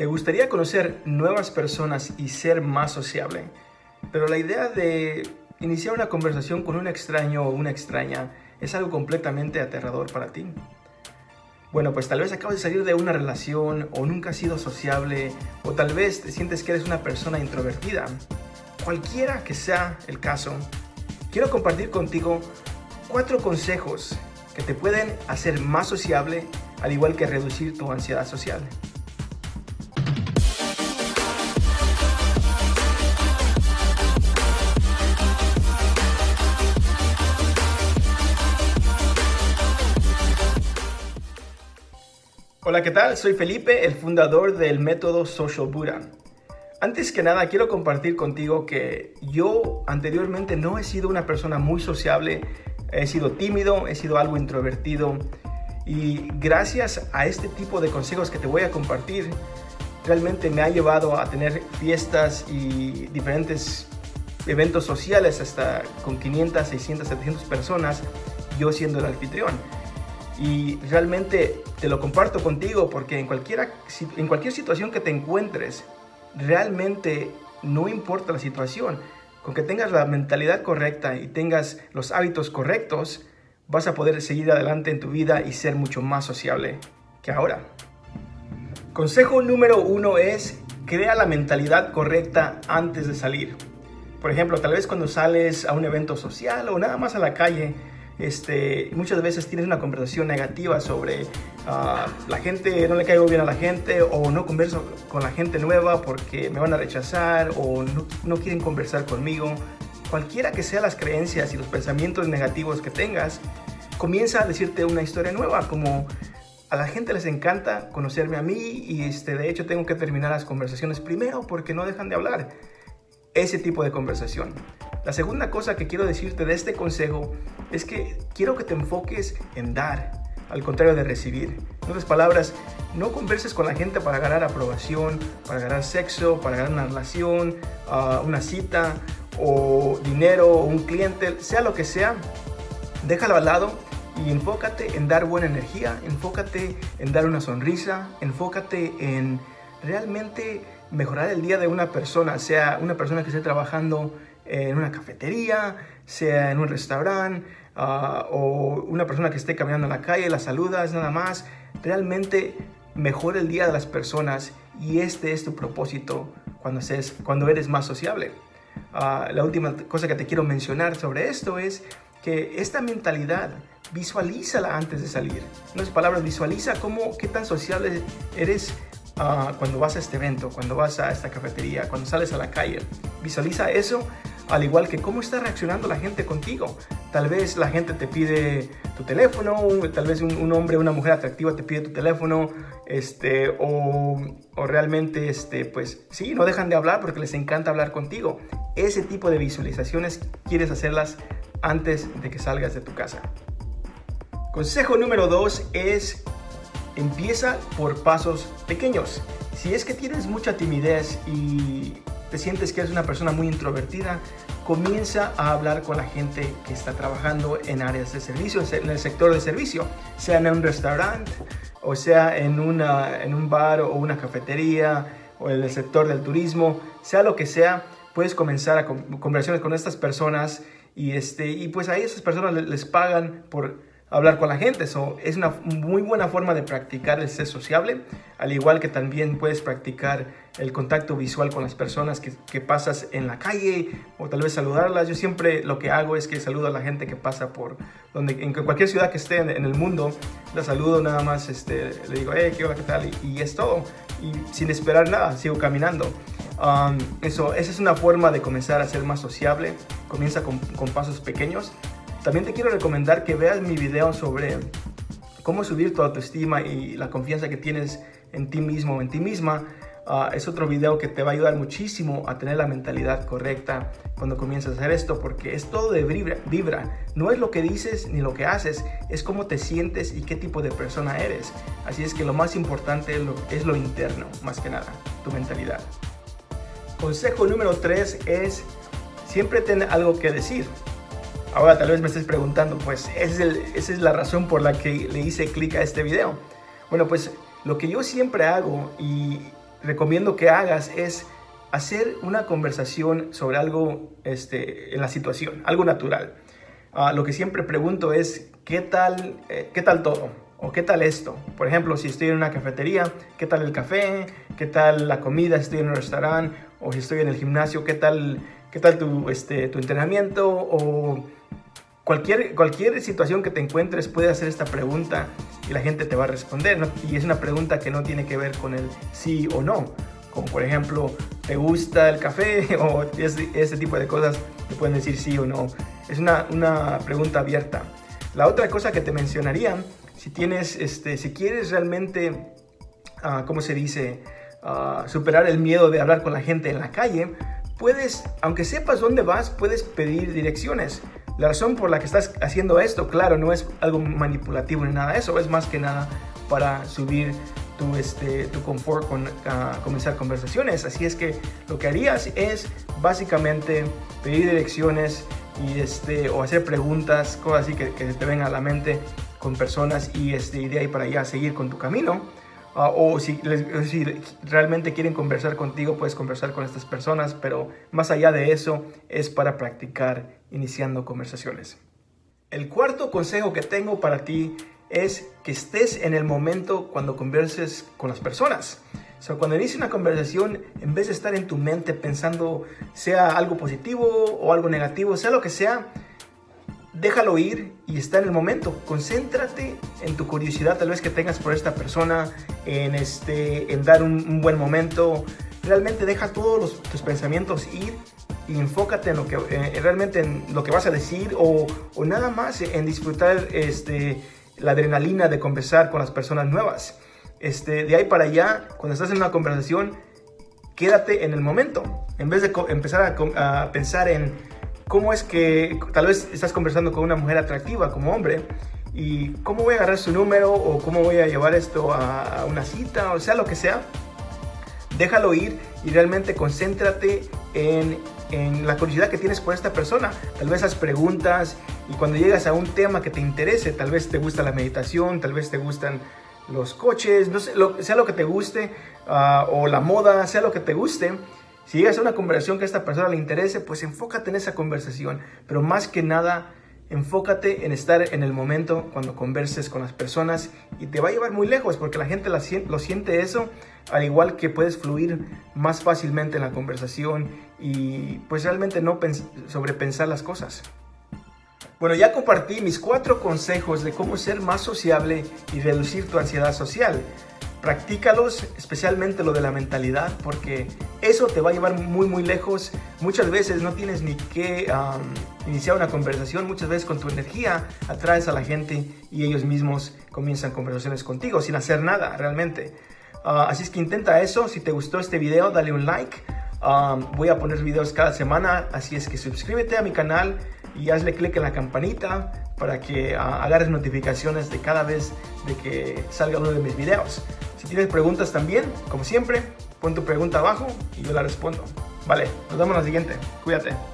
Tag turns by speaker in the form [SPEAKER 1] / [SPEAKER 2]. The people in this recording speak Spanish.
[SPEAKER 1] ¿Te gustaría conocer nuevas personas y ser más sociable? Pero la idea de iniciar una conversación con un extraño o una extraña es algo completamente aterrador para ti. Bueno, pues tal vez acabas de salir de una relación o nunca has sido sociable o tal vez te sientes que eres una persona introvertida. Cualquiera que sea el caso, quiero compartir contigo 4 consejos que te pueden hacer más sociable, al igual que reducir tu ansiedad social. Hola, ¿qué tal? Soy Felipe, el fundador del método Social Buddha. Antes que nada, quiero compartir contigo que yo anteriormente no he sido una persona muy sociable, he sido tímido, he sido algo introvertido y gracias a este tipo de consejos que te voy a compartir, realmente me ha llevado a tener fiestas y diferentes eventos sociales hasta con 500, 600, 700 personas, yo siendo el anfitrión. Y realmente te lo comparto contigo porque en cualquier situación que te encuentres, realmente no importa la situación, con que tengas la mentalidad correcta y tengas los hábitos correctos, vas a poder seguir adelante en tu vida y ser mucho más sociable que ahora. Consejo número 1 es: crea la mentalidad correcta antes de salir. Por ejemplo, tal vez cuando sales a un evento social o nada más a la calle, muchas veces tienes una conversación negativa sobre la gente, no le caigo bien a la gente, o no converso con la gente nueva porque me van a rechazar, o no quieren conversar conmigo. Cualquiera que sean las creencias y los pensamientos negativos que tengas, comienza a decirte una historia nueva, como a la gente les encanta conocerme a mí y de hecho tengo que terminar las conversaciones primero porque no dejan de hablar. Ese tipo de conversación. La segunda cosa que quiero decirte de este consejo es que quiero que te enfoques en dar, al contrario de recibir. En otras palabras, no converses con la gente para ganar aprobación, para ganar sexo, para ganar una relación, una cita, o dinero, o un cliente, sea lo que sea. Déjalo al lado y enfócate en dar buena energía, enfócate en dar una sonrisa, enfócate en realmente mejorar el día de una persona, sea una persona que esté trabajando en una cafetería, sea en un restaurante, o una persona que esté caminando en la calle, la saludas nada más. Realmente mejora el día de las personas y este es tu propósito cuando eres más sociable. La última cosa que te quiero mencionar sobre esto es que esta mentalidad, visualízala antes de salir. En otras palabras, visualiza qué tan sociable eres cuando vas a este evento, cuando vas a esta cafetería, cuando sales a la calle. Visualiza eso, al igual que cómo está reaccionando la gente contigo. Tal vez la gente te pide tu teléfono, tal vez un hombre o una mujer atractiva te pide tu teléfono, o realmente, pues sí, no dejan de hablar porque les encanta hablar contigo. Ese tipo de visualizaciones quieres hacerlas antes de que salgas de tu casa. Consejo número 2 es: empieza por pasos pequeños. Si es que tienes mucha timidez y te sientes que eres una persona muy introvertida, comienza a hablar con la gente que está trabajando en áreas de servicio, en el sector de servicio, sea en un restaurante, o sea en un bar o una cafetería, o en el sector del turismo, sea lo que sea. Puedes comenzar a conversaciones con estas personas y pues a esas personas les pagan por hablar con la gente. Es una muy buena forma de practicar el ser sociable, al igual que también puedes practicar el contacto visual con las personas que pasas en la calle, o tal vez saludarlas. Yo siempre lo que hago es que saludo a la gente que pasa en cualquier ciudad que esté en el mundo. La saludo nada más, le digo, ¿qué hola, qué tal? Y es todo, y sin esperar nada, sigo caminando. Esa es una forma de comenzar a ser más sociable. Comienza con pasos pequeños. También te quiero recomendar que veas mi video sobre cómo subir tu autoestima y la confianza que tienes en ti mismo o en ti misma. Es otro video que te va a ayudar muchísimo a tener la mentalidad correcta cuando comienzas a hacer esto, porque es todo de vibra. No es lo que dices ni lo que haces, es cómo te sientes y qué tipo de persona eres. Así es que lo más importante es lo interno, más que nada, tu mentalidad. Consejo número 3 es: siempre ten algo que decir. Ahora tal vez me estés preguntando, pues esa es la razón por la que le hice clic a este video. Bueno, pues lo que yo siempre hago, y recomiendo que hagas es hacer una conversación sobre algo en la situación, algo natural. Lo que siempre pregunto es, ¿qué tal todo? ¿O qué tal esto? Por ejemplo, si estoy en una cafetería, ¿qué tal el café? ¿Qué tal la comida? Si estoy en un restaurante o si estoy en el gimnasio, ¿qué tal tu entrenamiento? O cualquier situación que te encuentres, puedes hacer esta pregunta y la gente te va a responder, ¿no? Y es una pregunta que no tiene que ver con el sí o no. Como por ejemplo, ¿te gusta el café? O ese tipo de cosas te pueden decir sí o no. Es una pregunta abierta. La otra cosa que te mencionaría, si quieres realmente, ¿cómo se dice? Superar el miedo de hablar con la gente en la calle, puedes, aunque sepas dónde vas, puedes pedir direcciones. La razón por la que estás haciendo esto, claro, no es algo manipulativo ni nada de eso, es más que nada para subir tu confort con comenzar conversaciones. Así es que lo que harías es básicamente pedir direcciones o hacer preguntas, cosas así que te vengan a la mente con personas y de ahí para allá seguir con tu camino. O si realmente quieren conversar contigo, puedes conversar con estas personas, pero más allá de eso es para practicar iniciando conversaciones. El cuarto consejo que tengo para ti es que estés en el momento cuando converses con las personas. Cuando inicies una conversación, en vez de estar en tu mente pensando sea algo positivo o algo negativo, sea lo que sea, déjalo ir y está en el momento. Concéntrate en tu curiosidad tal vez que tengas por esta persona, en dar un buen momento. Realmente deja todos tus pensamientos ir y enfócate en lo que realmente en lo que vas a decir o nada más en disfrutar la adrenalina de conversar con las personas nuevas. De ahí para allá, cuando estás en una conversación, quédate en el momento. En vez de empezar a pensar en cómo es que tal vez estás conversando con una mujer atractiva como hombre y cómo voy a agarrar su número o cómo voy a llevar esto a una cita, o sea, lo que sea, déjalo ir y realmente concéntrate en la curiosidad que tienes por esta persona. Tal vez haz preguntas y cuando llegas a un tema que te interese, tal vez te gusta la meditación, tal vez te gustan los coches, no sé, sea lo que te guste, o la moda, sea lo que te guste. Si llegas a una conversación que a esta persona le interese, pues enfócate en esa conversación, pero más que nada, enfócate en estar en el momento cuando converses con las personas y te va a llevar muy lejos porque la gente lo siente eso, al igual que puedes fluir más fácilmente en la conversación y pues realmente no sobrepensar las cosas. Bueno, ya compartí mis 4 consejos de cómo ser más sociable y reducir tu ansiedad social. Practícalos, especialmente lo de la mentalidad, porque eso te va a llevar muy muy lejos. Muchas veces no tienes ni que iniciar una conversación, muchas veces con tu energía atraes a la gente y ellos mismos comienzan conversaciones contigo sin hacer nada realmente. Así es que intenta eso. Si te gustó este video, dale un like. Voy a poner videos cada semana, así es que suscríbete a mi canal y hazle clic en la campanita para que agarres notificaciones de cada vez de que salga uno de mis videos. Si tienes preguntas también, como siempre, pon tu pregunta abajo y yo la respondo. Vale, nos vemos en la siguiente. Cuídate.